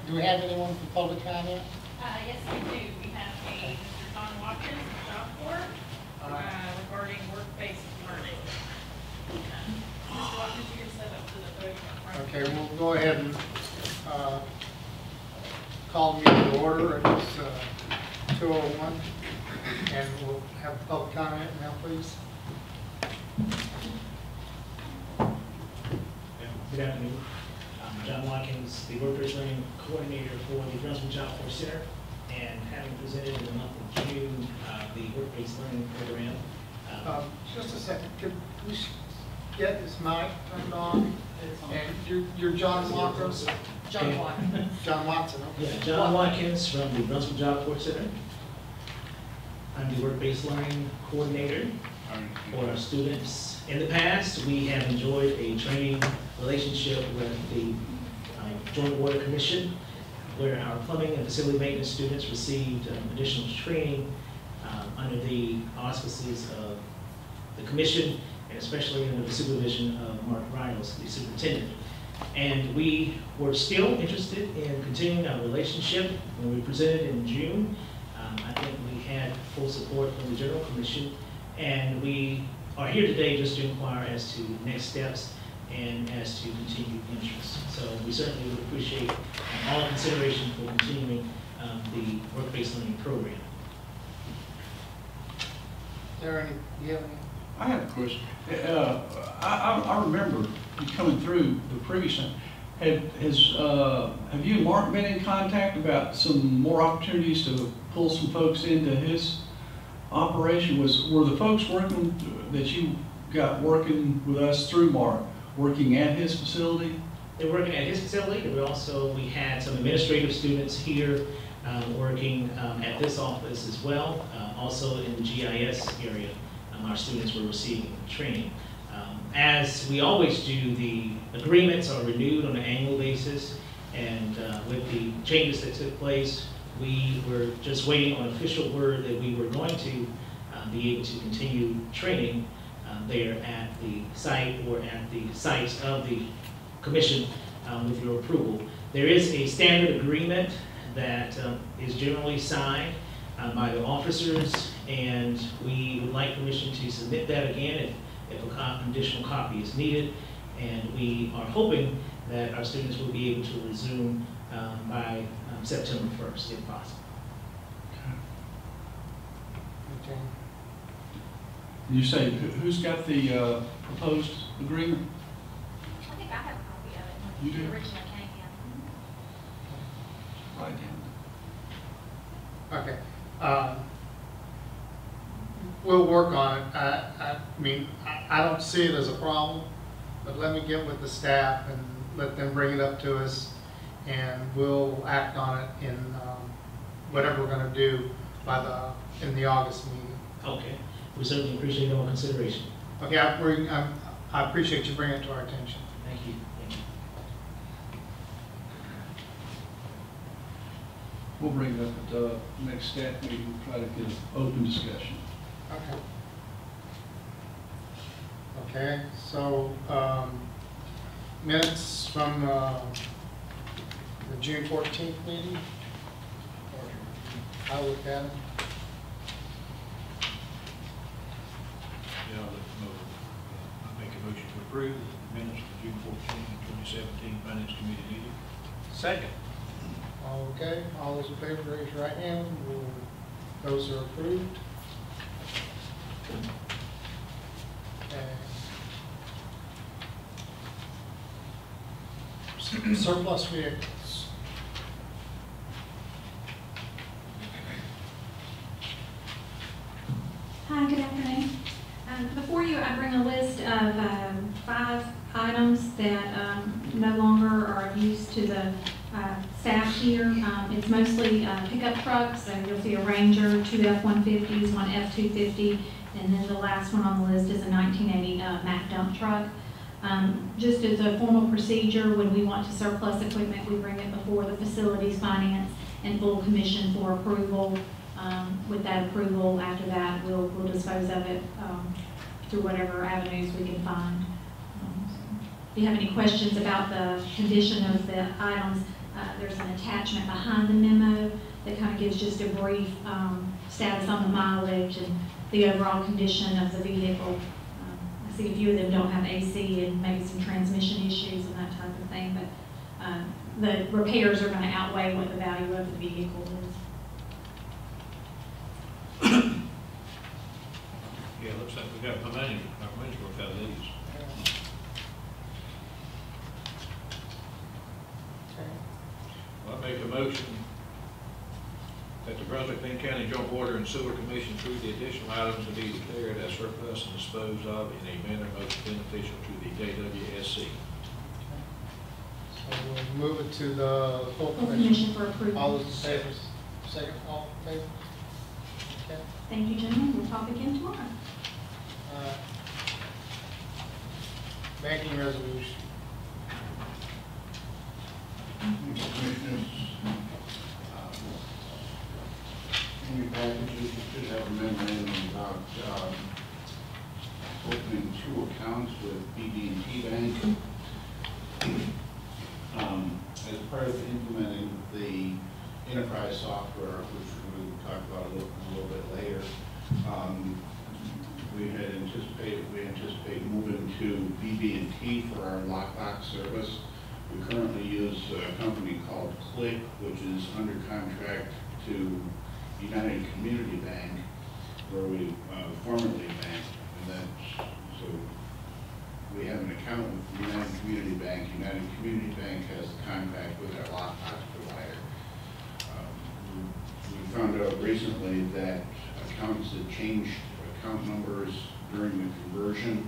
Do we have anyone for public comment? Yes, we do. We have Mr. John Watkins from Job Corps regarding work-based learning. Mr. Watkins, you can step up to the podium. Okay, we'll go ahead and call the meeting to order. It's 2:01, and we'll have public comment now, please. Good afternoon. I'm John Watkins, the Work-Based Learning Coordinator for the Brownsville Job Corps Center, and having presented in the month of June the Work-Based Learning Program. Just a second, could we get this mic turned on? And you're John Watkins? John Watkins. John Watson, okay. Yeah, John Watkins from the Brownsville Job Corps Center. I'm the Work-Based Learning Coordinator for our students. In the past, we have enjoyed a training relationship with the Joint Water Commission, where our plumbing and facility maintenance students received additional training under the auspices of the commission, and especially under the supervision of Mark Riles, the superintendent. And we were still interested in continuing our relationship. When we presented in June, I think we had full support from the General Commission, and we are here today just to inquire as to next steps and as to continued interest. So we certainly would appreciate all consideration for continuing the work-based learning program. Is there any, do you have any? I have a question. I remember you coming through the previous time. Have you and Mark been in contact about some more opportunities to pull some folks into his operation? Were the folks working that you got working with us through Mark working at his facility? They were working at his facility, and we had some administrative students here working at this office as well. Also in the GIS area, our students were receiving training. As we always do, the agreements are renewed on an annual basis, and with the changes that took place, we were just waiting on official word that we were going to be able to continue training there at the site or at the sites of the commission with your approval. There is a standard agreement that is generally signed by the officers, and we would like permission to submit that again if an additional copy is needed. And we are hoping that our students will be able to resume by September 1st, if possible. Okay. You say, who's got the proposed agreement? I think I have a copy of it. You do? The original came in. Right down. Okay. We'll work on it. I mean, I don't see it as a problem, but let me get with the staff and let them bring it up to us, and we'll act on it in whatever we're going to do in the August meeting. Okay. We certainly appreciate all consideration. Okay, I appreciate you bringing it to our attention. Thank you. Thank you. We'll bring it up at the next staff meeting, try to get an open discussion. Okay. Okay, so minutes from the June 14th meeting. I look at them. Yeah, I make a motion to approve the minutes of the June 14, 2017 Finance Committee meeting. Second. Okay, all those in favor, raise your right hand. Those are approved. Okay. Surplus vehicles. Hi, good afternoon. Before you, I bring a list of 5 items that no longer are of use to the staff here. It's mostly pickup trucks, so you'll see a Ranger, 2 F-150s, 1 F-250, and then the last one on the list is a 1980 Mack dump truck. Just as a formal procedure, when we want to surplus equipment, we bring it before the facilities, finance, and full commission for approval. With that approval, after that, we'll dispose of it through whatever avenues we can find. if you have any questions about the condition of the items, there's an attachment behind the memo that kind of gives just a brief status on the mileage and the overall condition of the vehicle. I see a few of them don't have AC and maybe some transmission issues and that type of thing, but the repairs are going to outweigh what the value of the vehicle is. Yeah, it looks like we got our money's worth out of these. Well, I make a motion that the Brunswick-Linn County Joint Water and Sewer Commission approve the additional items to be declared as surplus and disposed of in a manner most beneficial to the JWSC. So we'll move it to the full Full commission. commission for approval. All those in favor? Second, all in favor? Okay. Thank you, gentlemen. We'll talk again tomorrow. Banking resolution. Commissioners, in your package, you should have a memorandum about opening 2 accounts with BB&T Bank. As part of implementing the enterprise software, which we'll talk about a little bit later, we anticipate moving to BB&T for our lockbox service. We currently use a company called Click, which is under contract to United Community Bank, where we formerly banked, and then so we have an account with United Community Bank. United Community Bank has a contract with our lockbox provider. We found out recently that accounts that changed account numbers during the conversion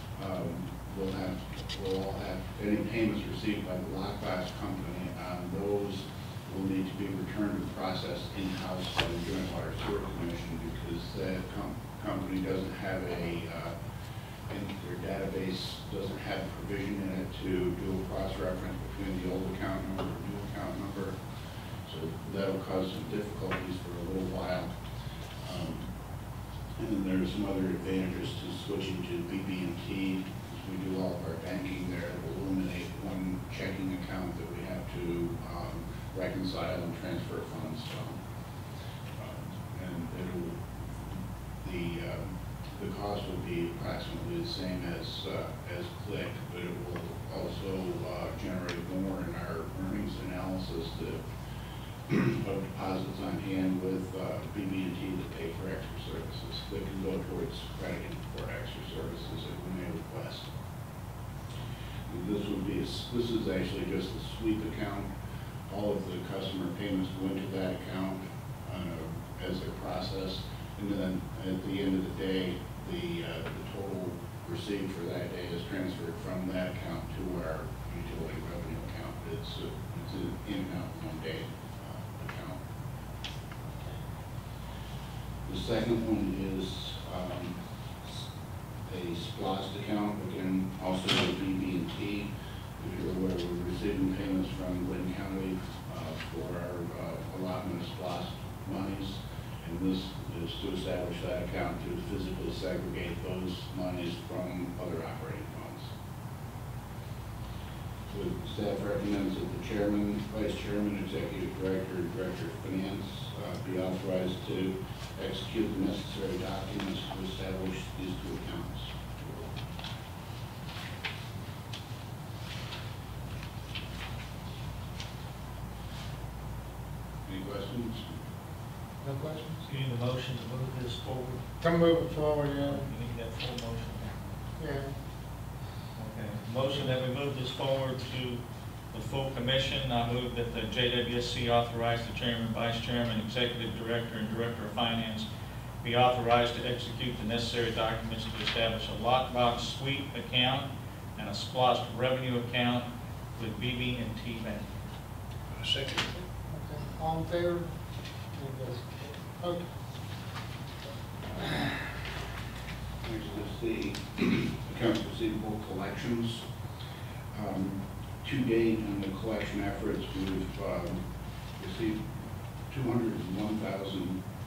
will all have any payments received by the lockbox company on those will need to be returned and processed in-house by the Joint Water Sewer Commission, because that company doesn't have their database doesn't have provision in it to do a cross-reference between the old account number and new account number. So that'll cause some difficulties for a little while. And then there's some other advantages to switching to BB&T. We do all of our banking there. It will eliminate one checking account that we have to reconcile and transfer funds from. And the cost will be approximately the same as Click, but it will also generate more in our earnings analysis of deposits on hand with BB&T to pay for extra services. They can go towards crediting for extra services that we may request. This is actually just a sweep account. All of the customer payments go into that account as they're processed, and then at the end of the day, the total received for that day is transferred from that account to our utility revenue account. It's an in and out one day account. The second one is a SPLOST account, again, also with BB&T. If you're aware, we're receiving payments from Linn County for our allotment of SPLOST monies, and this is to establish that account to physically segregate those monies from other operating funds. So staff recommends that the chairman, vice chairman, executive director, and director of finance be authorized to execute the necessary documents to establish these 2 accounts. Any questions? No questions? You need a motion to move this forward? Come move it forward, yeah. You need that full motion. Yeah. Okay, motion that we move this forward to the full commission. I move that the JWSC authorize the chairman, vice chairman, executive director, and director of finance be authorized to execute the necessary documents to establish a lockbox sweep account and a SPLOST revenue account with BB&T Bank. Second. Okay. All in favor? Okay. Next is the accounts receivable collections. To date, in the collection efforts, we've received $201,000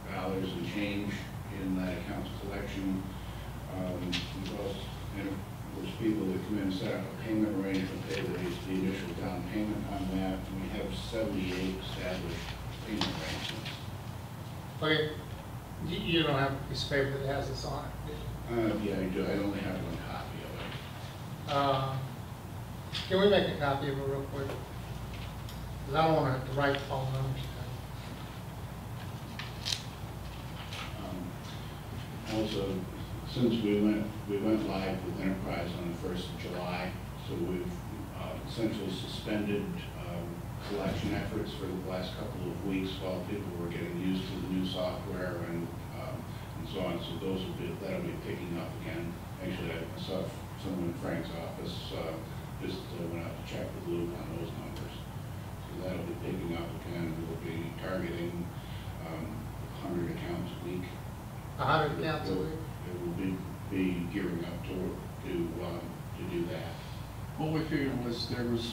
and change in that accounts collection. We've there's people that come in and set up a payment arrangement, they raise the initial down payment on that, and we have 78 established payment arrangements. Okay, you don't have a piece of paper that has this on it, do you? Yeah, I do, I only have one copy of it. Can we make a copy of it real quick? Because I don't want to have to write all the numbers down. Also, since we went live with Enterprise on the 1st of July, so we've essentially suspended collection efforts for the last couple of weeks while people were getting used to the new software and so on. So that'll be picking up again. Actually, I saw someone in Frank's office just went out to check with Luke on those numbers. So that'll be picking up again. We'll be targeting 100 accounts a week. 100 accounts a week? It will be gearing up to do that. What we figured was there was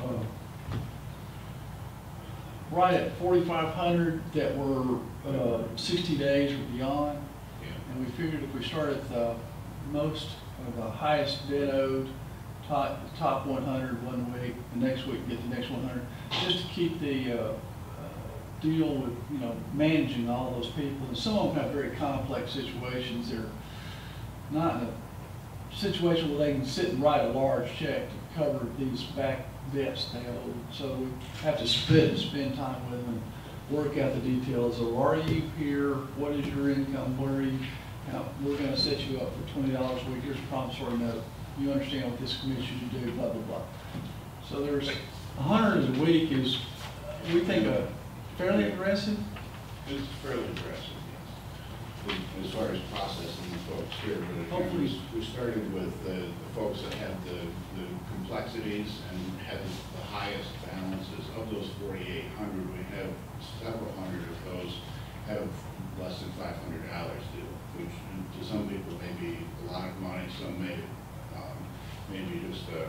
right at 4,500 that were 60 days or beyond. Yeah. And we figured if we start at the most of the highest debt owed, top 100 one week, the next week get the next 100, just to keep the deal with, managing all those people. And some of them have very complex situations. They're not in a situation where they can sit and write a large check to cover these back debts they owe. So we have to spend time with them, work out the details of, are you here? What is your income? Where are you? We're going to set you up for $20 a week. Here's a promissory note. You understand what this commission should do, blah, blah, blah. So there's 100 a week is, we think, a fairly aggressive. It's fairly aggressive, yes. As far as processing the folks here, but again, Hopefully. we started with the folks that had the complexities and had the highest balances. Of those 4,800, we have several hundred of those have less than $500 due, which to some people may be a lot of money, some may maybe just a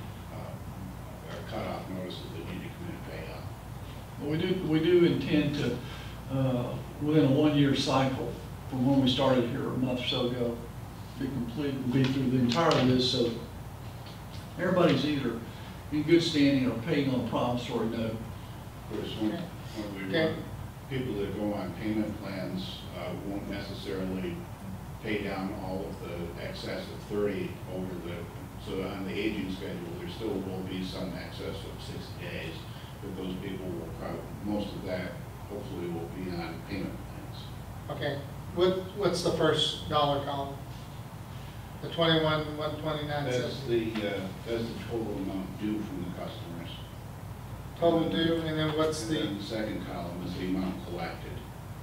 cutoff notices that need to come in and pay up. We do intend to, within a 1-year cycle, from when we started here a month or so ago, be through the entire list, so everybody's either in good standing or paying on a promissory note. Of course, when we Okay. run, people that go on payment plans won't necessarily pay down all of the excess of 30 over so on the aging schedule, there still will be some excess of 60 days, but those people will probably, most of that hopefully will be on payment plans. Okay, what's the first dollar column? The 21,129.70. That's the total amount due from the customers. Total due, and then what's And the, then the second column is the amount collected.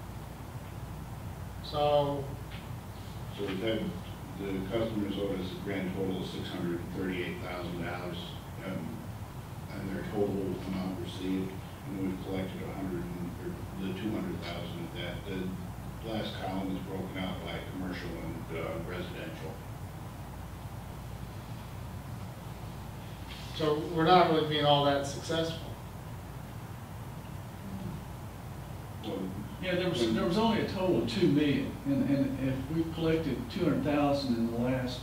so, So we've had, the customers owed us a grand total of $638,000, and their total amount received, and we've collected the 200,000 of that. The last column is broken out by commercial and residential. so we're not really being all that successful. So Yeah, there was only a total of $2 million, and if we collected $200,000 in the last,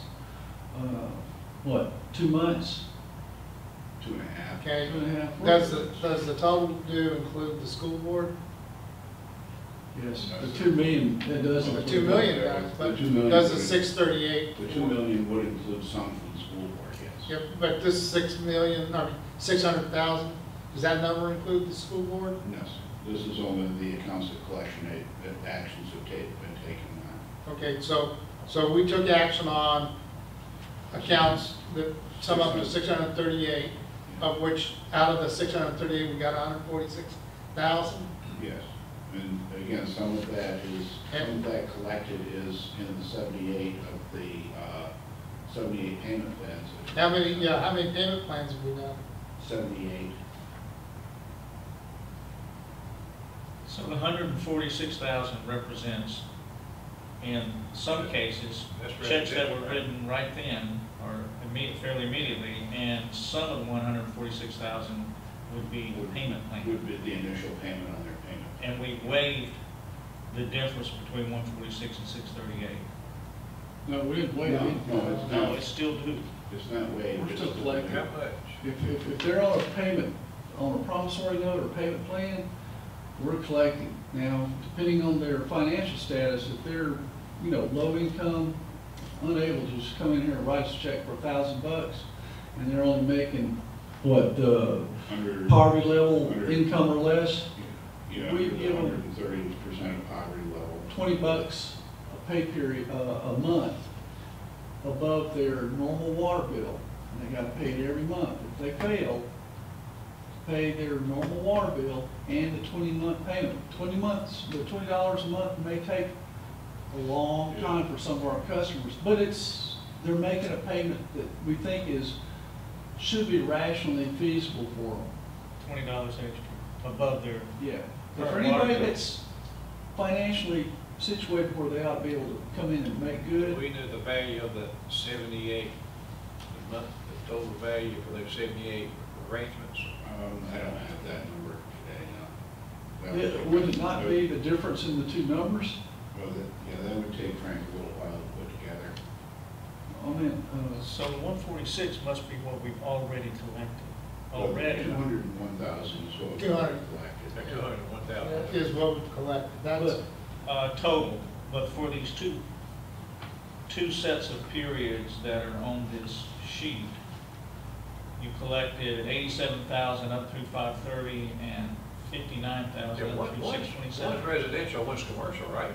2 months? 2.5. Okay, 2.5. does the total due include the school board? Yes, the $2 million, that does The include. 2 million does, but The 2 million does the would- 638? The $2 million would include some from the school board, yes. Yeah, but this 6 million, no, 600,000, does that number include the school board? Yes, this is only the accounts of collection that actions have been taken on. Okay, so we took action on accounts that sum up to 638, of which out of the 638, we got 146,000? Yes, and again, some of that collected is in the 78 of the 78 payment plans. How many payment plans have we done? 78. So the 146,000 represents, in some cases, That's checks that residential, were right? written right then or fairly immediately, and some of the 146,000 would be payment plan. Would be the initial payment on their payment. And we waived the difference between 146 and 638. No, we didn't wait. No, it's No, not. it's still due. It's not waived. We're it's still collecting. How much? If they're on a payment, on a promissory note or payment plan, we're collecting. Now, depending on their financial status, if they're, you know, low income, unable to just come in here and write us a check for $1,000, and they're only making, what, Under, poverty level Under- income or less, yeah, we under give the them 130% of poverty level. $20 a pay period, a month above their normal water bill, and they gotta pay it every month. If they fail to pay their normal water bill and the 20-month payment, 20 months, the $20 a month may take a long time for some of our customers, but they're making a payment that we think should be rationally feasible for them. $20 extra above their, Yeah. For Current water anybody bill. that's financially situated where they ought to be able to come in and make Do good, we know the value of the 78, the month, the total value for those 78 arrangements? I don't have that number today, no. That would take- would it not be the difference in the two numbers? Well, yeah, that would take Frank a little while to put together. I mean, so the 146 must be what we've already collected. Already. 201,000 is what we 200. collected. That 201,000. That is what we've collected. That's, Total, but for these two sets of periods that are on this sheet, you collected 87,000 up through 5/30 and 59,000 up through One's 6/27. residential, one's commercial, right?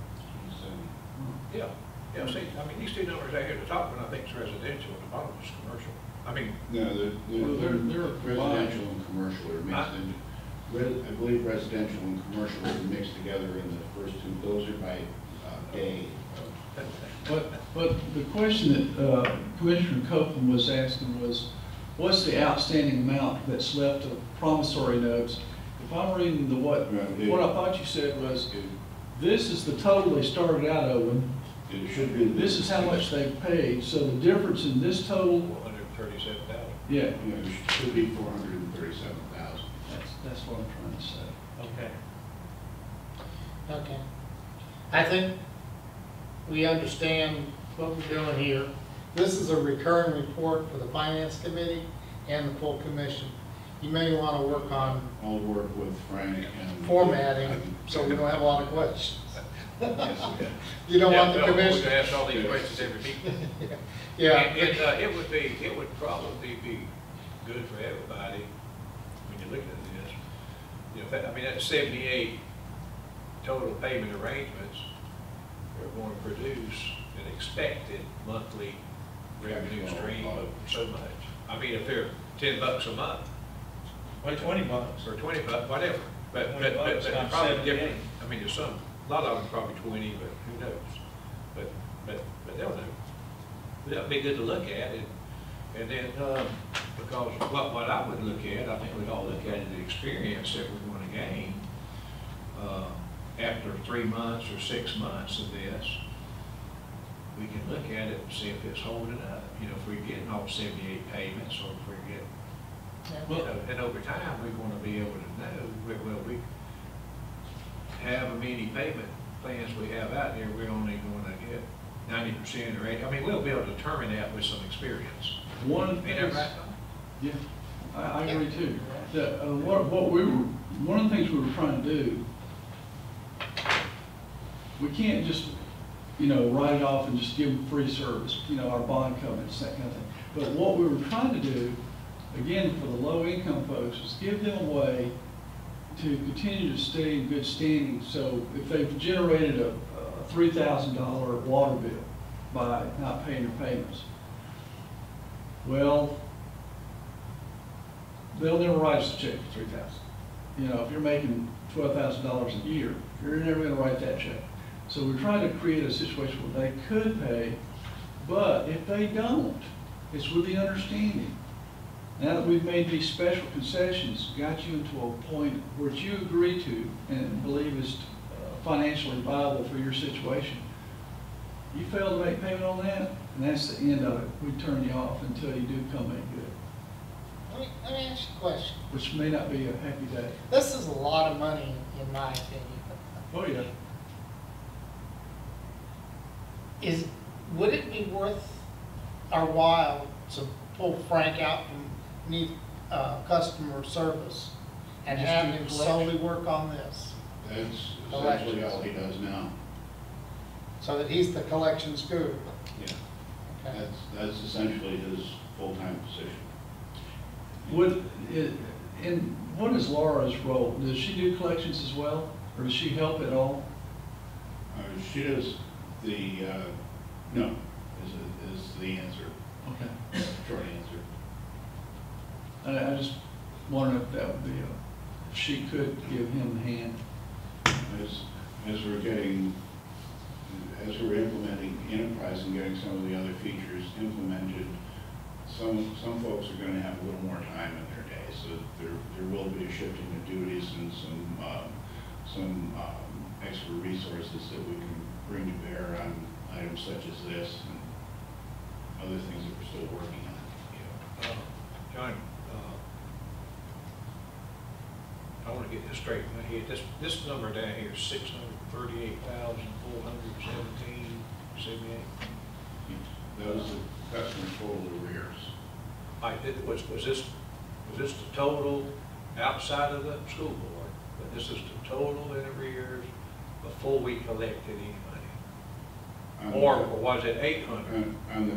Yeah. Yeah, see, I mean, these two numbers out here, the top one I think is residential, and the bottom is commercial. I mean, No, Well, they're residential and commercial are mixed in. I believe residential and commercial are mixed together in the first two. Those are by day. but the question that Commissioner Copeland was asking was, what's the outstanding amount that's left of promissory notes? If I'm reading what I thought you said was, this is the total they started out owing, It should be. this is how much they paid, so the difference in this total, 137,000. yeah, You know, it should be 437,000. that's what I'm trying to say. Okay. okay. I think we understand what we're doing here. This is a recurring report for the Finance Committee and the full commission. You may want to work on I'll work with Frank and. formatting, so we don't have a lot of questions. Yes, yeah. You don't want the Yeah, no, commission. We're gonna ask all these questions every meeting. Yeah. It would probably be good for everybody when you're looking at this. You know, I mean, that's 78 total payment arrangements. They're going to produce an expected monthly revenue stream of so much. I mean, if they're $10 a month, Well, $20. or $20, whatever. But $20 they're times probably 78. different. I mean, there's some, a lot of them probably 20, but who knows? But they'll know. That'd be good to look at it. And then, because what I would look at, I think we'd all look at is the experience that we're going to gain after 3 months or 6 months of this. We can look at it and see if it's holding up. You know, if we're getting all 78 payments, or if we're getting, you know, and over time, we want to be able to know, well, we have many payment plans we have out there, we're only going to get 90% or 80. I mean, we'll be able to determine that with some experience. One of the Ain't that things, right? yeah, I agree too. One of the things we were trying to do, we can't just, you know, write it off and just give them free service, you know, our bond covenants, that kind of thing. But what we were trying to do, again, for the low income folks, is give them a way to continue to stay in good standing. So if they've generated a $3,000 water bill by not paying their payments, well, they'll never write us a check for $3,000. You know, if you're making $12,000 a year, you're never going to write that check. So we're trying to create a situation where they could pay, but if they don't, it's with the understanding. Now that we've made these special concessions, got you into a point where you agree to and believe is financially viable for your situation, you fail to make payment on that, and that's the end of it. We turn you off until you do come make good, Let me ask you a question. which may not be a happy day. This is a lot of money, in my opinion. Oh, yeah. Would it be worth our while to pull Frank out from beneath, customer service and Just have do him collection. solely work on this, That's Collections. essentially all he does now. so that he's the collections guru. Yeah. Okay. That's essentially his full-time position. And what is Laura's role? Does she do collections as well, or does she help at all? She does the, no, is the answer, Okay. short answer. I just wondered if that would be, if she could give him a hand. As we're implementing enterprise and getting some of the other features implemented, some folks are gonna have a little more time in their day, so there will be a shifting of duties and some extra resources that we can bring to bear on items such as this and other things that we're still working on. John, I want to get this straight in my head. This number down here is 638,417.78. That was the customer total arrears. Was this the total outside of the school board? But this is the total in arrears before we collected any money? Or was it 800? On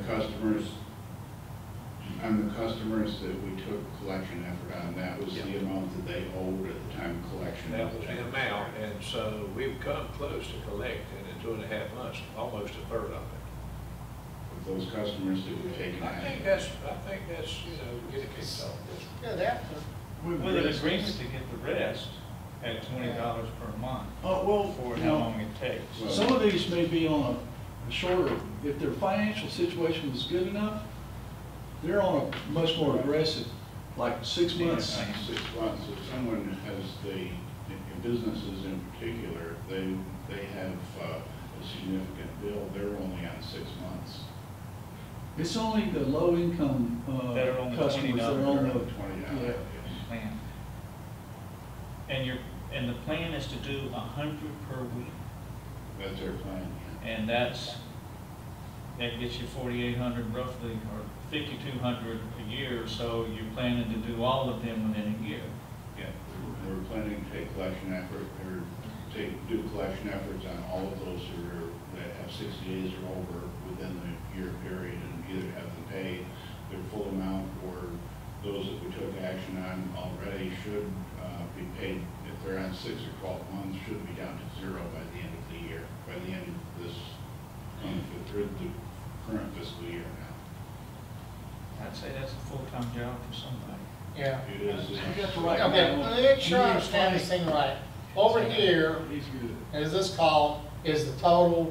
the customers that we took collection effort on, that was the amount that they owed at the time of collection. That was the amount, and so we've come close to collecting in 2.5 months, almost a third of it. With those customers that we've taken I out. think that's, get it kicked off. Good after. With an agreement to get the rest at $20 per month Oh, well, for you how know, long it takes. Well- some of these may be on a shorter, if their financial situation is good enough, they're on a much more aggressive, like 6 months. 6 months, if someone has in businesses in particular, they have a significant bill, they're only on 6 months. It's only the low income, That are on the customers that are $20 on They're the, on $20, yeah. yes. Plan. And the plan is to do 100 per week, That's our plan, yeah. and that gets you 4,800 roughly, or 5,200 a year, so you're planning to do all of them within a year. Yeah, we're planning to take collection effort, or do collection efforts on all of those that have 60 days or over within the year period, and either have them pay their full amount, or those that we took action on already should be paid, if they're on 6 or 12 months, should be down to 0 by the end of the year, by the end of this, the current fiscal year now. I'd say that's a full-time job for somebody. Yeah. It is. You got the right Okay, amount. let me make sure I understand this thing right. Over here, He's good. as this column, is the total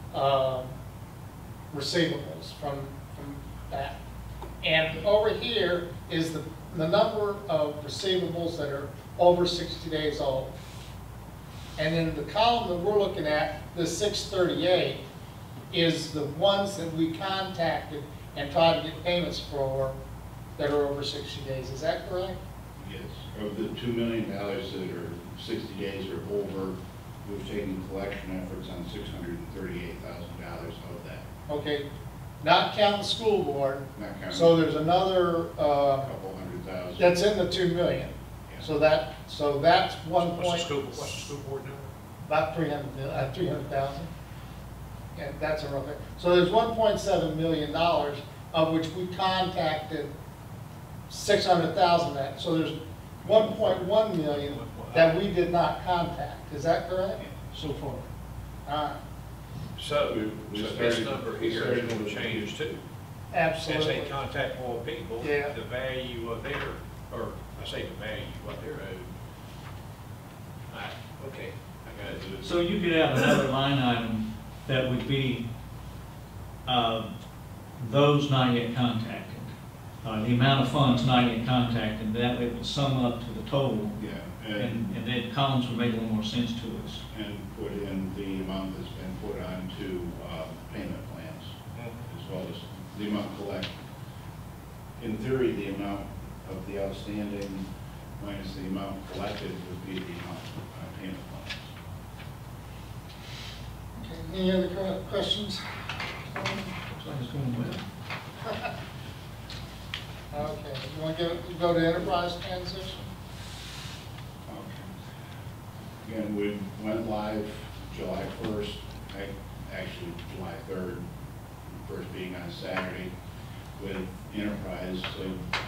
receivables from that. And over here is the number of receivables that are over 60 days old. And then the column that we're looking at, the 638, is the ones that we contacted and tried to get payments for that are over 60 days. Is that correct? Yes, of the $2 million that are 60 days or over, we've taken collection efforts on $638,000 of that. Okay, not counting the school board. Not counting. So there's another, A couple $100,000. that's in the 2 million. Yeah. So that's one What's the point, school board number? about 300,000. And that's a rough, so there's $1.7 million, of which we contacted 600,000 at. So there's 1.1 million that we did not contact. Is that correct? So far. All right, So, We this started- number we here started is going with- to change too. As they absolutely. contact more people, Yeah. the value of their, or I say the value, what they're owed. All right, okay, I got it. So you could have another line item that would be those not yet contacted. The amount of funds not yet contacted, that it would sum up to the total, Yeah, and then columns would make a little more sense to us. and put in the amount that's been put onto payment plans, as well as the amount collected. In theory, the amount of the outstanding minus the amount collected would be the amount of payment plans. Okay, any other questions? Looks like it's going well. Okay, you want to go to enterprise transition? Again, we went live July 1st, actually July 3rd, first being on Saturday with Enterprise. So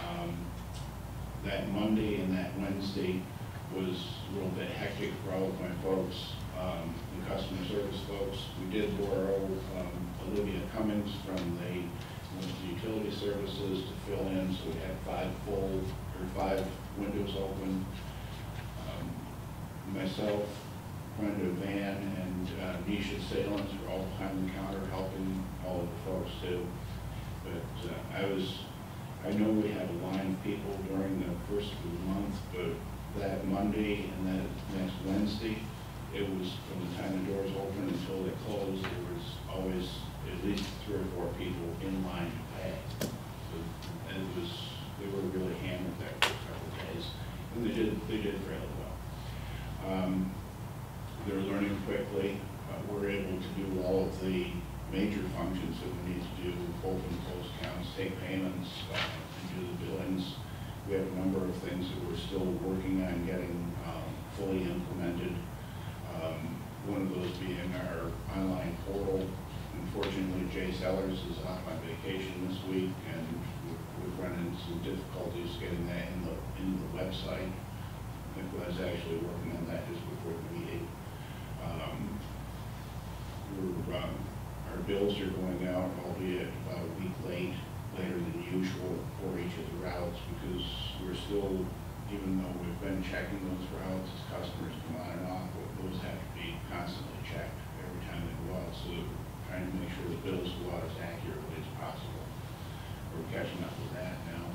that Monday and that Wednesday was a little bit hectic for all of my folks, the customer service folks. We did borrow Olivia Cummings from the utility services to fill in, so we had 5 windows open. Myself, Brenda Van, and Nisha Salins were all behind the counter helping all of the folks too. But I know we had a line of people during the first of the month, but that Monday and that next Wednesday, it was from the time the doors opened until they closed, there was always at least 3 or 4 people in line to pay. So, and they were really hammered that first couple of days, and they did fairly well. They're learning quickly. We're able to do all of the major functions that we need to do, open and close accounts, take payments, and do the billings. We have a number of things that we're still working on getting fully implemented. One of those being our online portal. Unfortunately, Jay Sellers is off on vacation this week, and we've run into some difficulties getting that into the website. I was actually working on that just before the meeting. Our bills are going out, albeit about a week later than usual for each of the routes, because we're still, even though we've been checking those routes as customers come on and off, those have to be constantly checked every time they go out. So trying to make sure the bills go out as accurately as possible. We're catching up with that now.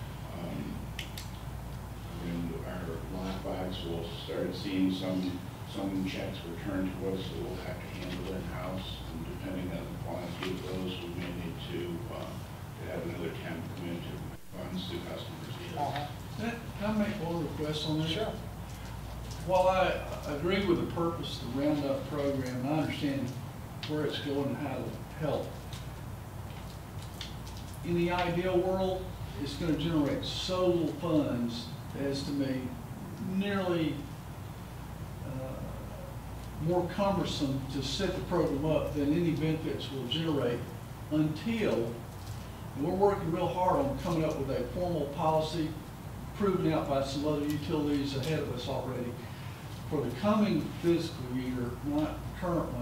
And our lockbox will start seeing some checks returned to us that we'll have to handle in-house, and depending on the quantity of those, we may need to have another temp come in to funds to customers. Can I make one request on this? Sure. While I agree with the purpose of the Roundup program, and I understand where it's going and how to help, in the ideal world, it's going to generate so little funds as to be nearly more cumbersome to set the program up than any benefits will generate until, and we're working real hard on coming up with a formal policy proven out by some other utilities ahead of us already. For the coming fiscal year, not the current one,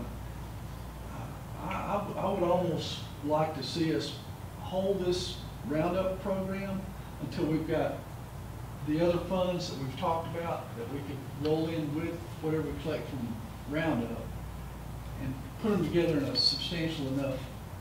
I would almost like to see us hold this Roundup program until we've got the other funds that we've talked about that we could roll in with whatever we collect from Roundup and put them together in a substantial enough,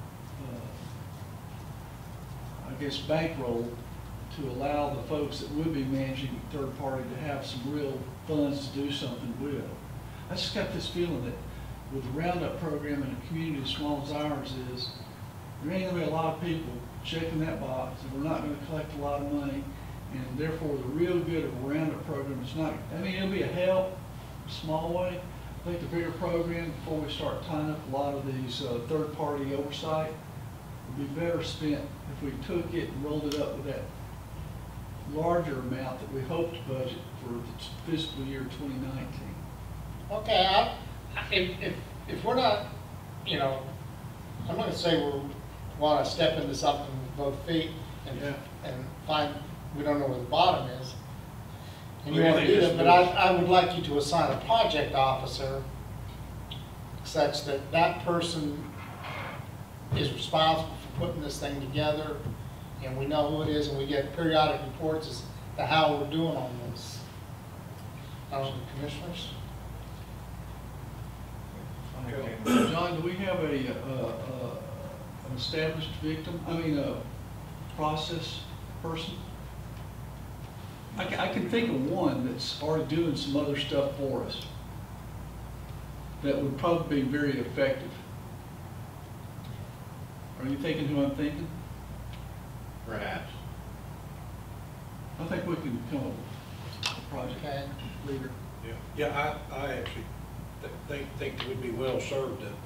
I guess, bankroll to allow the folks that would be managing third party to have some real funds to do something with. I just got this feeling that with the Roundup program in a community as small as ours is, there ain't gonna be a lot of people checking that box, and we're not gonna collect a lot of money, and therefore the real good of a Roundup program is not, I mean, it'll be a help, a small way. I think the bigger program, before we start tying up a lot of these third-party oversight, would be better spent if we took it and rolled it up with that larger amount that we hope to budget for the fiscal year 2019. Okay, if we're not, you know, I'm going to say we want to step into something with both feet and find, we don't know where the bottom is. And you want to do that, but I would like you to assign a project officer such that that person is responsible for putting this thing together, and we know who it is, and we get periodic reports as to how we're doing on this. Commissioners? John, do we have an established victim, a process person? I can think of one that's already doing some other stuff for us that would probably be very effective. Are you thinking who I'm thinking? Perhaps. I think we can come up with a project leader. Yeah, I actually think we'd be well served to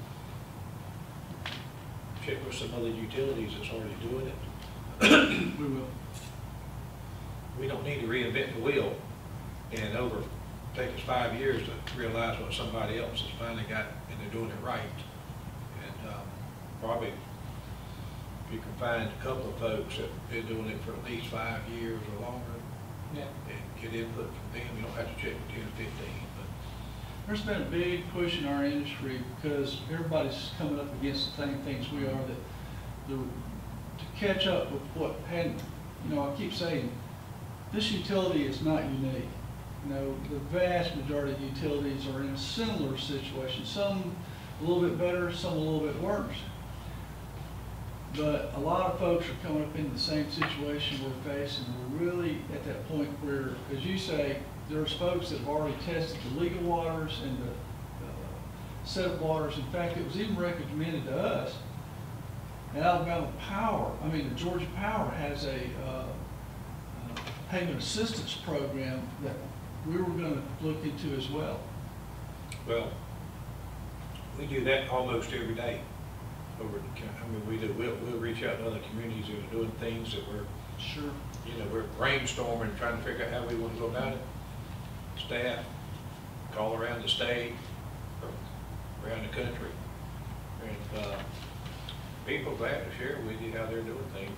check with some other utilities that's already doing it. We will. we don't need to reinvent the wheel and take us 5 years to realize what somebody else has finally got and they're doing it right. And probably if you can find a couple of folks that have been doing it for at least 5 years or longer, Yeah. and get input from them, you don't have to check with 10 or 15, but There's been a big push in our industry because everybody's coming up against the same things we are, that to catch up with what hadn't, I keep saying, this utility is not unique. The vast majority of utilities are in a similar situation, some a little bit better, some a little bit worse. But a lot of folks are coming up into the same situation we're facing. We're really at that point where, as you say, there's folks that have already tested the legal waters and the set of waters. In fact, it was even recommended to us, and Alabama Power, the Georgia Power has a payment assistance program that we were going to look into as well. well, we do that almost every day. We'll reach out to other communities that are doing things that Sure. we're brainstorming, trying to figure out how we want to go about it. Staff, call around the state, or around the country. And people glad to share with you how they're doing things.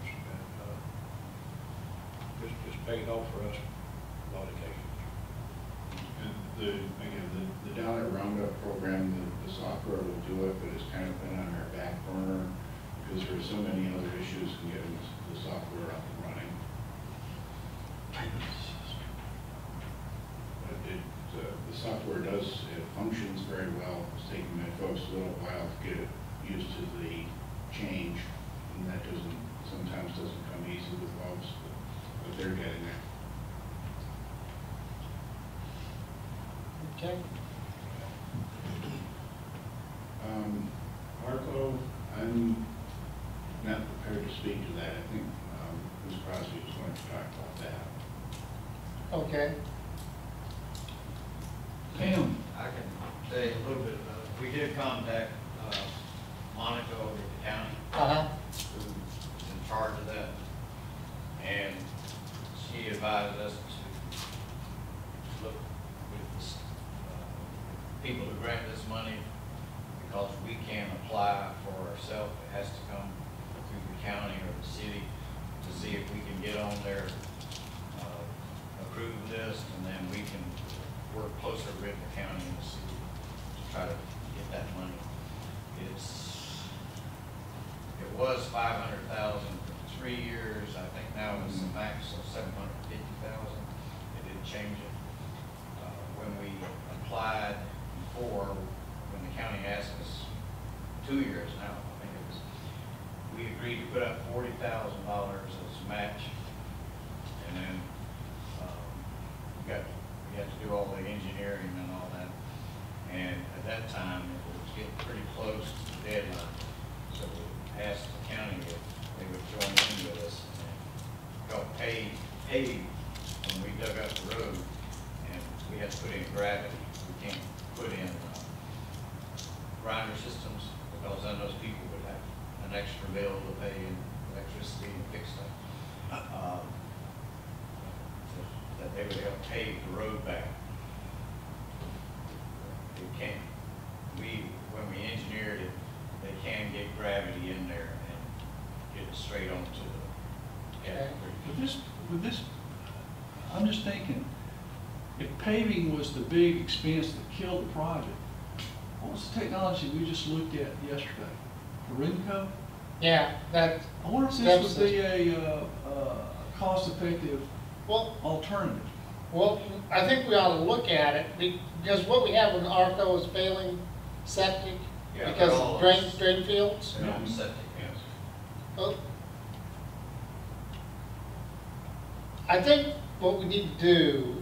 And just paid off for us a lot of cases. And the Dollar Roundup program, the software will do it, but it's kind of been on our back burner because there are so many other issues in getting the software up and running. But the software it functions very well. It's taking my folks a little while to get used to the change, and that sometimes doesn't come easy with folks, but they're getting there. Okay. ARCO, I'm not prepared to speak to that. I think Ms. Crosby was going to talk about that. Okay. Pam, I can say a little bit about it. We did contact Monica over at the county, Uh-huh. who's in charge of that, and she advised us to look with people to grant this money, because we can't apply for ourselves. It has to come through the county or the city to see if we can get on their approved list, and then we can work closer with the county and the city to try to get that money. It was 500,000 for 3 years. I think now it's the max of 750,000. They didn't change it. When we applied before, when the county asked us 2 years now, I think it was, we agreed to put up $40,000 as a match, and then we had to do all the engineering and all that. And at that time, it was getting pretty close to the deadline. So we asked the county if they would join in with us and help pay when we dug up the road. And we had to put in gravity. We can't put in grinder systems, because then those people would have an extra bill to pay in electricity and fix stuff. That they would help pave the road back. It can't. When we engineered it, they can get gravity in there and get it straight onto the gap. with this, I'm just thinking, if paving was the big expense that killed the project, what was the technology we just looked at yesterday? Rimco? Yeah, that, I wonder if this would be a cost-effective well, alternative. I think we ought to look at it, because what we have in ARCO is failing septic, Yeah, because all of drain fields. They're on septic, yes. Well, I think what we need to do,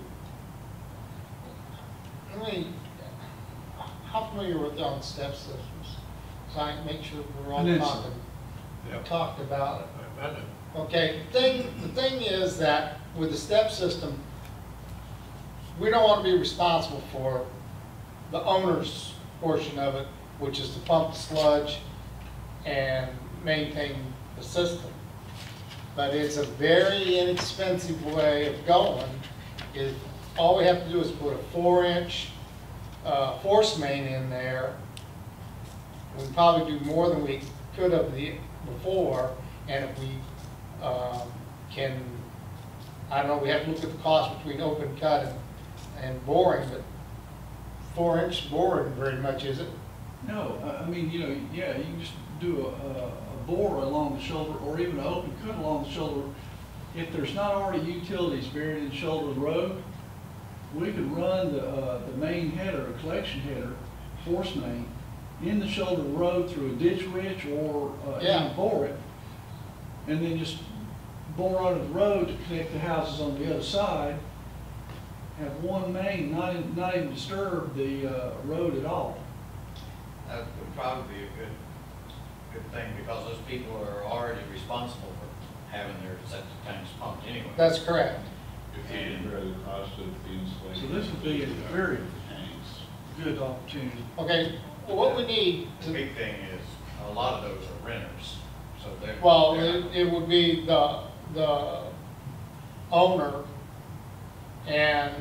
how familiar with the on step systems? So I can make sure we're all Peninsula. talked about it. I know. Okay, the thing is that with the step system, we don't want to be responsible for the owner's portion of it, which is to pump the sludge and maintain the system. but it's a very inexpensive way of going. Is all we have to do is put a 4-inch force main in there. We can probably do more than we could have before, and if we can, I don't know, we have to look at the cost between open cut and boring, but 4-inch boring very much, is it? No, I mean, you know, yeah, you can just do a bore along the shoulder, or even an open cut along the shoulder. If there's not already utilities buried in the shoulder of the road, we could run the main header, a collection header, force main, in the shoulder of the road through a ditch witch, or even bore it, and then just bore under the road to connect the houses on the other side. Have one main, not even disturb the road at all. That would probably be a good thing, because those people are already responsible for having their septic tanks pumped anyway. That's correct. If they didn't bear the cost of the installation. So this would be a very Tanks. good opportunity. Okay, well, what we need The to, big thing is, a lot of those are renters, so they're. well, they're- it would be the owner and,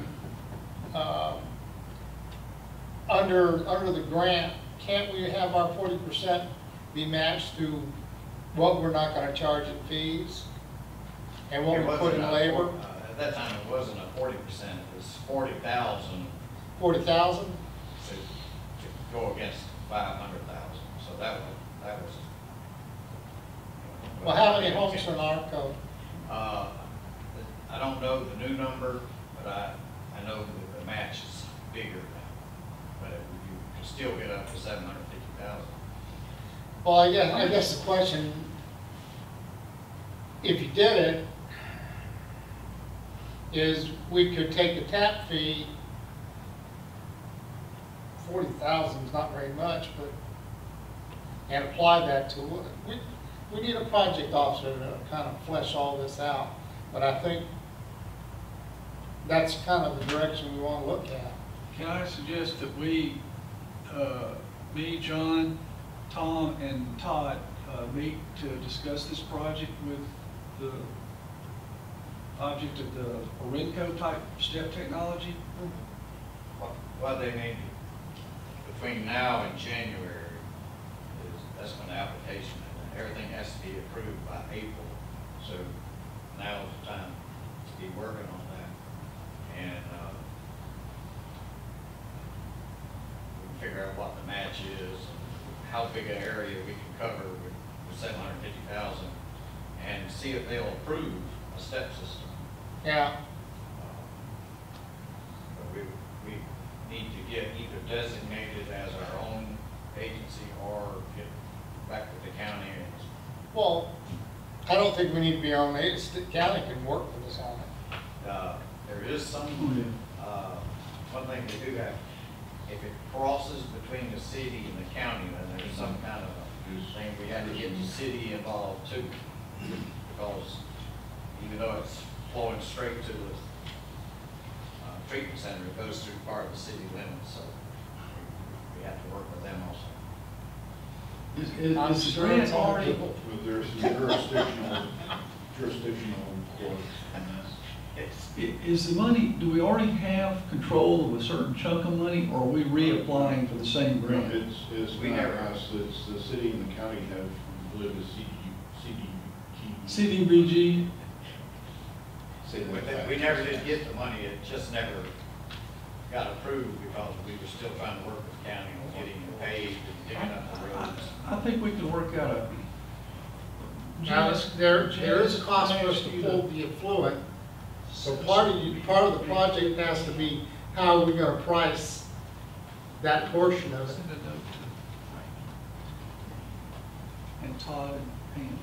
under the grant, can't we have our 40% be matched to what we're not gonna charge in fees? And what It we put wasn't in a labor, At that time, it wasn't a 40%, it was 40,000 40,000? to go against 500,000, so that was. Well, how many homes are in our code? I don't know the new number, but I know that the match is bigger now, but you can still get up to 750,000. Well, I guess the question, if you did it, is we could take a tap fee, 40,000 is not very much, but, and apply that to, we need a project officer to kind of flesh all this out, but I think that's kind of the direction we want to look at. Can I suggest that we, me, John, Tom, and Todd meet to discuss this project with the object of the Orenco type step technology? What they need between now and January is, that's when the application, and everything has to be approved by April. So now is the time to be working on that. And we can figure out what the match is, and how big an area we can cover with 750,000, and see if they'll approve a step system. Yeah, But we need to get either designated as our own agency or get back with the county. well, I don't think we need to be our own agency. The county can work with us on it. There is some, one thing they do have, if it crosses between the city and the county, then there's some kind of a thing, we have to get the city involved too. Because even though it's flowing straight to the treatment center, it goes through part of the city limits, so we have to work with them also. I'm Is the sure grant it's all already, people. But there's some jurisdictional courts in this. is the money, do we already have control of a certain chunk of money, or are we reapplying for the same grant? It's We not never- us, it's the city and the county have, I believe, a CDBG. CDBG? Say that But back. we never did get the money, it just never got approved because we were still trying to work with the county on getting it paved and digging up the roads. I think we can work out a. Now, there is a cost for us to pull the effluent, so part of the project has to be how are we gonna price that portion of it. Send a note to Frank and Todd and Pam.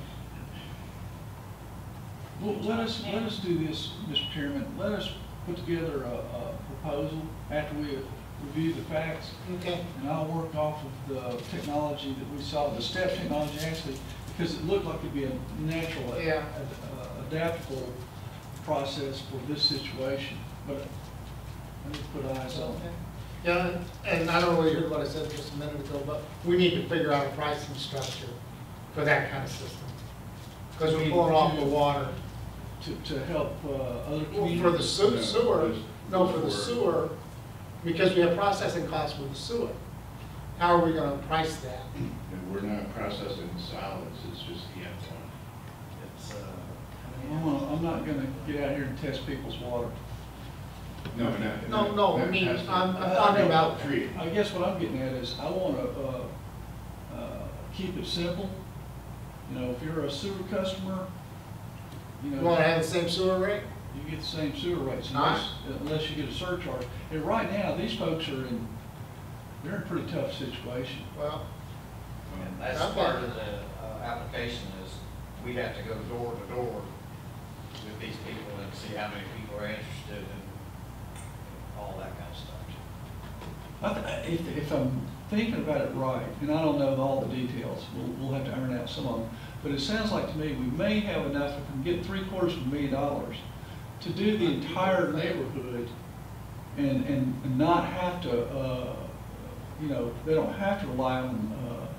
Well, let us do this, Mr. Chairman. Let us put together a proposal after we review the facts, Okay. and I'll work off of the technology that we saw, the step technology actually, because it looked like it'd be a natural, Yeah. adaptable process for this situation. But let me put eyes on it. Yeah, and I don't know whether you heard what I said just a minute ago, but we need to figure out a pricing structure for that kind of system. Because we're pulling off the water. To help other Well, communities? for the sewer, no, for the Sewer. sewer, because we have processing costs with the sewer. How are we gonna price that? And we're not processing solids, it's just the effluent. It's, I'm not gonna get out here and test people's water. No, No, I mean, I'm talking about, Treat. I guess what I'm getting at is, I wanna, keep it simple. You know, if you're a sewer customer, you you wanna know, have the same sewer rate? you get the same sewer rates Alright. unless you get a surcharge. And right now, these folks are they're in a pretty tough situation. Well, and that's Okay. part of the application is we have to go door to door with these people and see how many people are interested in all that kind of stuff. If I'm thinking about it right, and I don't know all the details, we'll have to iron out some of them, but it sounds like to me we may have enough, if we can get $750,000 to do the entire neighborhood and not have to, you know, they don't have to rely on,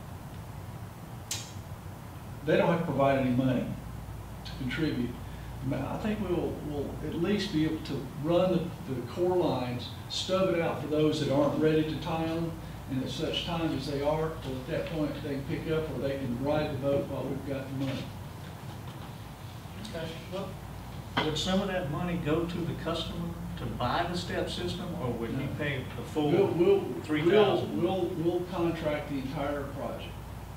they don't have to provide any money to contribute. I think we'll at least be able to run the core lines, stub it out for those that aren't ready to tie them, and at such time as they are, well, at that point, they can pick up or they can ride the boat while we've got the money. okay, well, Would some of that money go to the customer to buy the step system, or would he pay the full $3,000? We'll contract the entire project.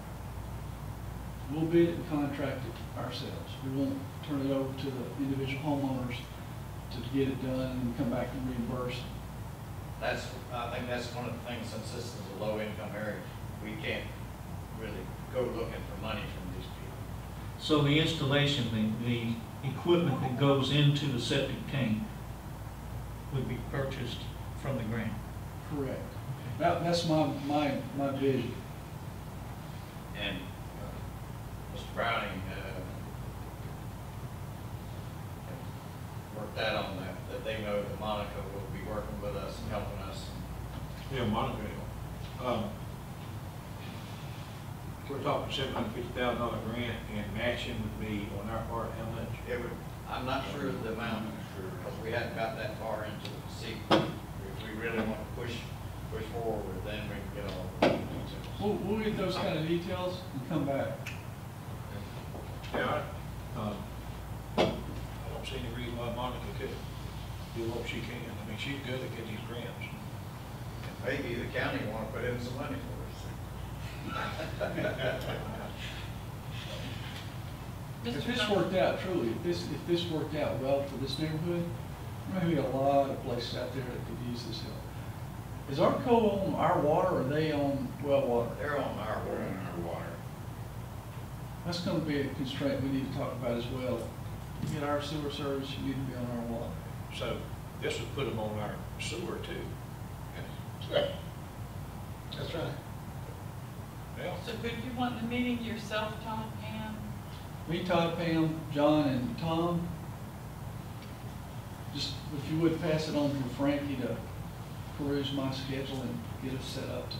We'll bid it and contract it ourselves. We won't turn it over to the individual homeowners to get it done and come back and reimburse. That's, I think that's one of the things, since this is a low-income area, we can't really go looking for money from these people. So the installation, the equipment that goes into the septic tank would be purchased from the grant? Correct. That's my vision. And Mr. Browning worked that on that they know that Monica will be working with us and helping us. Yeah, Monica, we're talking $750,000 grant, and matching would be on our part, how much? It would, I'm not sure of the amount, because we hadn't got that far into it to see if we really want to push forward, then we can get all the details. We'll get those kind of details and come back. Yeah, I don't see any reason why Monica could do what she can. I mean, she's good at getting these grants. Maybe the county want to put in some money for us. If this worked out truly, if this worked out well for this neighborhood, there may be a lot of places out there that could use this help. Is Arco on our water, or are they on well water? They're on our We're board. in our water. That's gonna be a constraint we need to talk about as well. You get our sewer service, you need to be on our water. So this would put them on our sewer too. that's right. Yeah. So could you want the meeting yourself, Tom, Pam? Me, Todd, Pam, John, and Tom. Just, if you would, pass it on to Frankie to peruse my schedule and get us set up.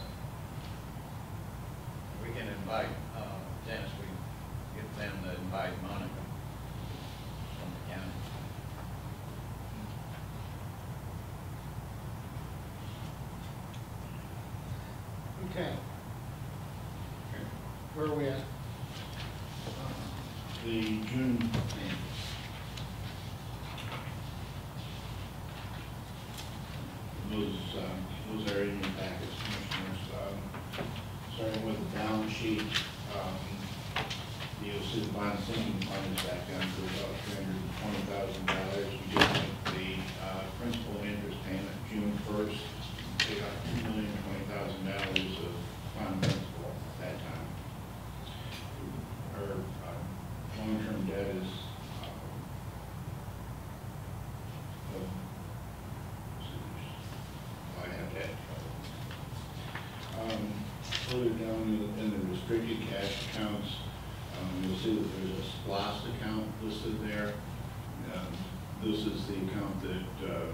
We can invite, Dennis, we get them to invite Monica from the county. Okay. Where are we at? The June, those are in your packets, Commissioners. Starting with the balance sheet, you'll see the bond sinking fund is back down to about $320,000. We did make the principal and interest payment June 1st, paid out $2,020,000 of bond principal at that time. Our long-term debt is I have that. Further down in the restricted cash accounts, you'll see that there's a SPLOST account listed there. This is the account that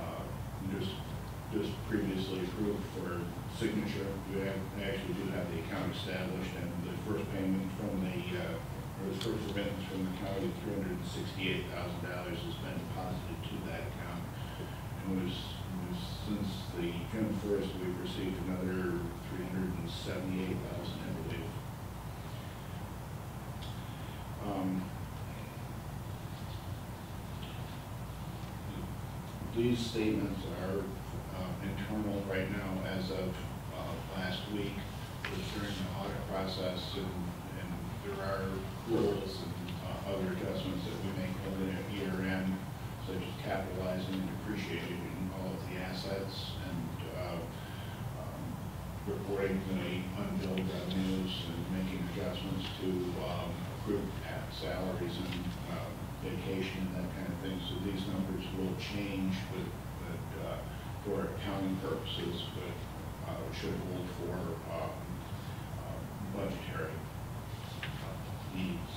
just previously approved for signature. We actually do have the account established, and the first payment from the or his first remittance from the county, $368,000 has been deposited to that account. And since the June 1st, we've received another $378,000, I believe. These statements are internal right now as of last week. It was during the audit process, and there are rules and other adjustments that we make over at year end, such as capitalizing and depreciating all of the assets and reporting the unbilled revenues and making adjustments to accrued salaries and vacation and that kind of thing. So these numbers will change for accounting purposes, but should hold for budgetary needs.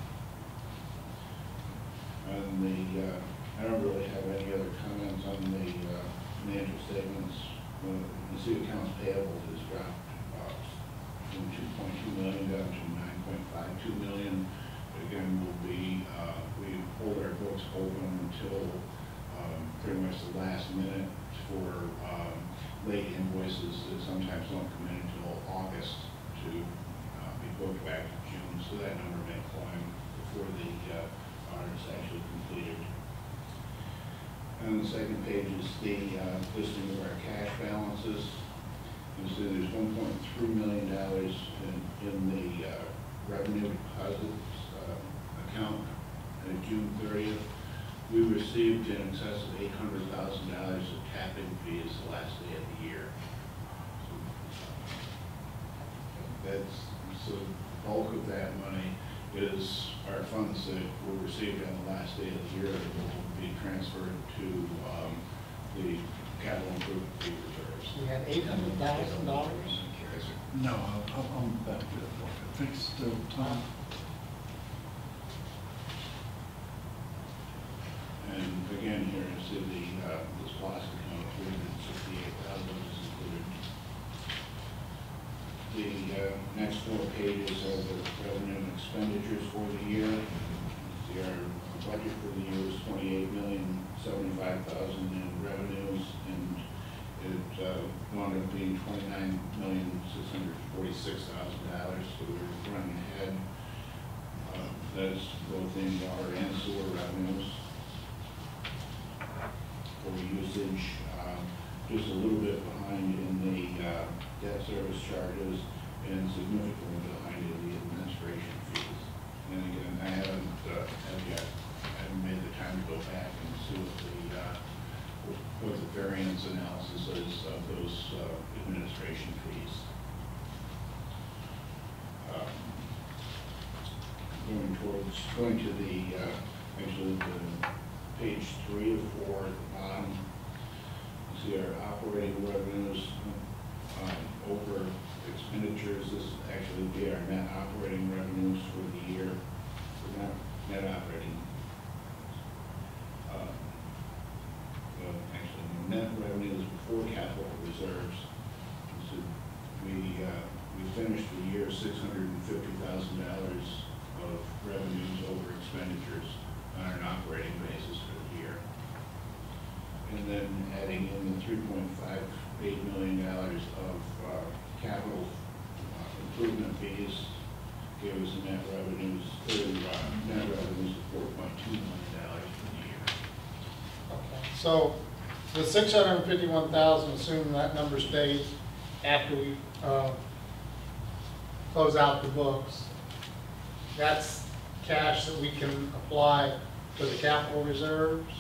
And I don't really have any other comments on the financial statements. The city accounts payable has dropped from 2.2 million down to 9.52 million. Again, we hold our books open until pretty much the last minute for late invoices that sometimes don't come in until August to be booked back to June, so that number may climb before the audit is actually completed. And the second page is the listing of our cash balances. You see there's $1.3 million in the revenue deposits account at June 30th. We received in excess of $800,000 of tap-in fees the last day of the year. So the bulk of that money is our funds that were received on the last day of the year that will be transferred to the capital improvement fee reserves. We had $800,000? No, I'm back to it. Fix the time. And again, here you see the SPOS account, $368,000 is included. The next 4 pages are the revenue and expenditures for the year. See, our budget for the year was $28,075,000 in revenues, and it wound up being $29,646,000. So we're running ahead. That's both in water and sewer revenues. For usage, just a little bit behind in the debt service charges and significantly behind in the administration fees. And again, I haven't made the time to go back and see what the variance analysis is of those administration fees. Going to the actually the page 3 of 4 at the bottom, you see our operating revenues over expenditures. This actually be our net operating revenues for the year. Net operating, actually net revenues before capital reserves. So we finished the year $650,000 of revenues over expenditures on an operating basis for the year. And then adding in the $3.58 million of capital improvement fees gave us net revenues of $4.2 million for the year. Okay. So the $651,000, assume that number stays after we close out the books. That's cash that we can apply to the capital reserves?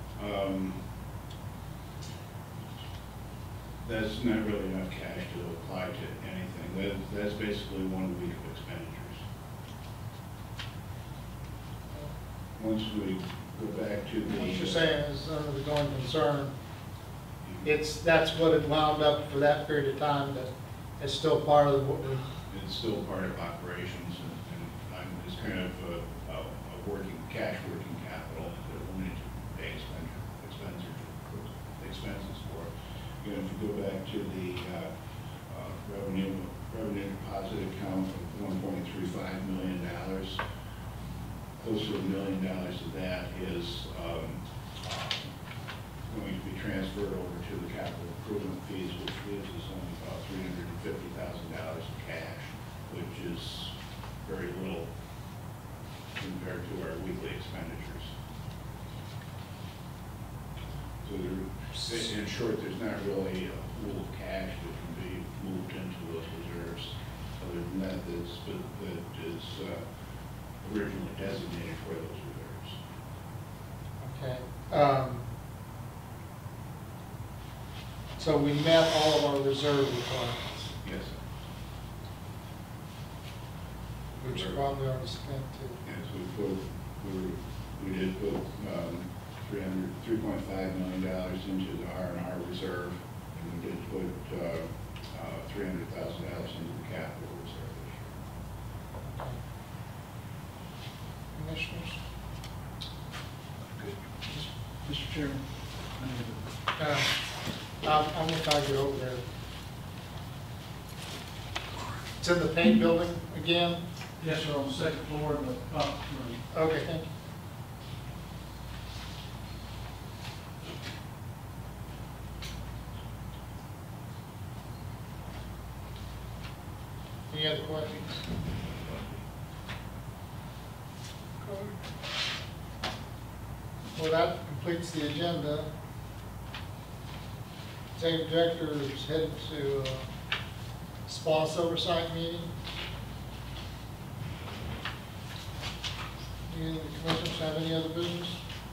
That's not really enough cash to apply to anything. That's basically 1 week of expenditures. Once we go back to the... What you're saying is, under the going concern, that's what it wound up for that period of time, that it's still part of what we... It's still part of operations, and it's kind of a working capital that we need to pay expenses for. You know, if you go back to the revenue deposit account of $1.35 million, close to $1 million of that is going to be transferred over to the capital improvement fees, which leaves us only about $350,000 in cash, which is very little compared to our weekly expenditures. So there, in short, there's not really a pool of cash that can be moved into those reserves. Other than that, that is originally designated for those reserves. Okay. So we met all of our reserve requirements, Yes, sir. which are probably already spent too. Yes, we did put $3.5 million into the R&R reserve, and we did put $300,000 into the capital reserve this year. Commissioners? Mr. Chairman, I'm gonna try to get over there. It's in the paint building again? yes, sir, on the second floor in the conference room. Okay, thank you. Any other questions? Well, that completes the agenda. Executive Director is headed to SPOS oversight meeting. Any of the commissioners have any other business?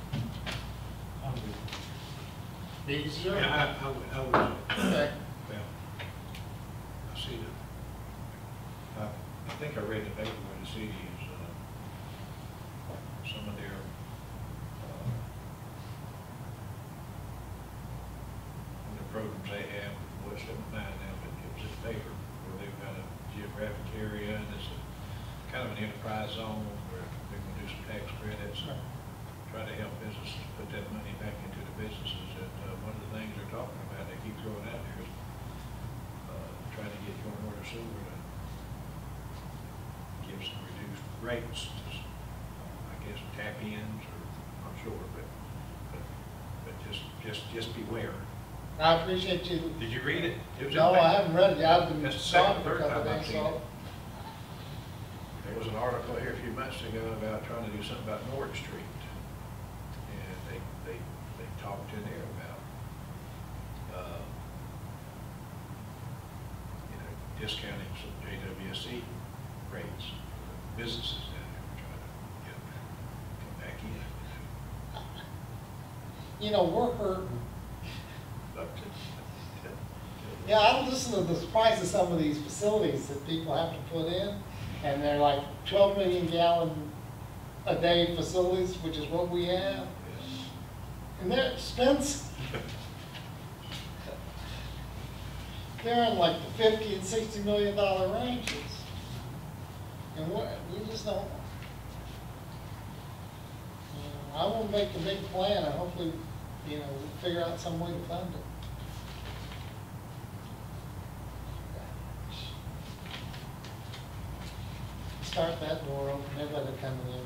Meeting's adjourned. Yeah, I would, Okay. well, I see that, I think I read the paper where the city is, some of their, programs they have, what's in mind now, but it was in paper where they've got a geographic area and it's a kind of an enterprise zone where they can do some tax credits and try to help businesses put that money back into the businesses. And one of the things they're talking about, they keep throwing out there is trying to get your water sewer to give some reduced rates, I guess tap-ins or I'm not sure, but just beware. I appreciate you. Did you read it? It was in No, the paper. I haven't read it. I've been That's the shocked second, for a third couple time I've days. seen So. it. There was an article here a few months ago about trying to do something about Nord Street. And they talked in there about, discounting some JWSC rates for businesses down there. We're trying to get them to come back in. You know, we're hurting. But, Yeah, I listen to the price of some of these facilities that people have to put in, and they're like 12 million gallon a day facilities, which is what we have, and they're expensive. They're in like the $50 and $60 million ranges, and we just don't. I want to make a big plan, and hopefully, we'll figure out some way to fund it. Start that door open, everybody coming in.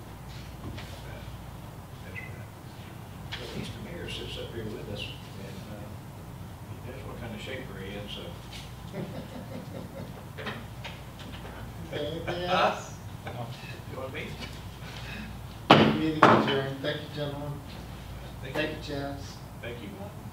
That's right. At least the mayor sits up here with us, and he knows what kind of shape we're in, so. Anything else? You want me? Meeting adjourned. Thank you, gentlemen. Thank Thank you. you, Chaz. Thank you.